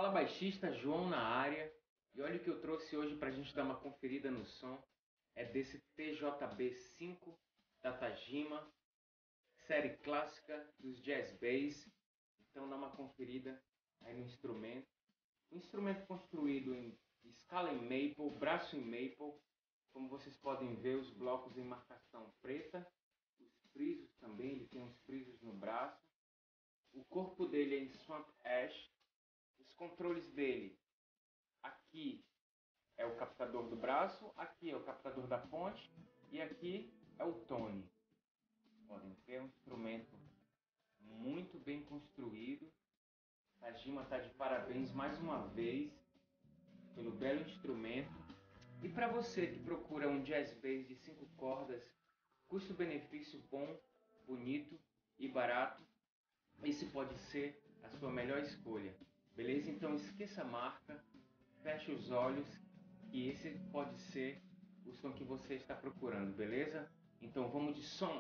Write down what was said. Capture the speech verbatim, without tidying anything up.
Fala baixista, João na área. E olha o que eu trouxe hoje para a gente dar uma conferida no som. É desse T J B cinco da Tajima, série clássica dos Jazz Bass. Então dá uma conferida aí no instrumento. Um instrumento construído em escala em maple, braço em maple. Como vocês podem ver, os blocos em marcação preta. Os frisos também, ele tem uns frisos no braço. O corpo dele é em Swamp Ash. Os controles dele, aqui é o captador do braço, aqui é o captador da ponte e aqui é o tone. Podem ver, é um instrumento muito bem construído. A Tajima está de parabéns mais uma vez pelo belo instrumento. E para você que procura um jazz bass de cinco cordas, custo-benefício bom, bonito e barato, esse pode ser a sua melhor escolha. Beleza? Então esqueça a marca, feche os olhos e esse pode ser o som que você está procurando, beleza? Então vamos de som!